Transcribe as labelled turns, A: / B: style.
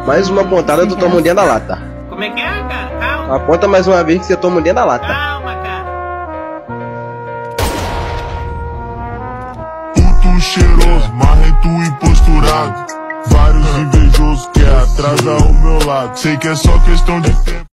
A: Mais uma pontada, tu toma um dentro da lata.
B: Como é que é, cara? Calma.
A: Aponta mais uma vez que você toma um dentro da lata.
B: Calma, cara.
C: Puto cheiroso, marrento e posturado. Vários invejosos que atrasam ao meu lado. Sei que é só questão de tempo.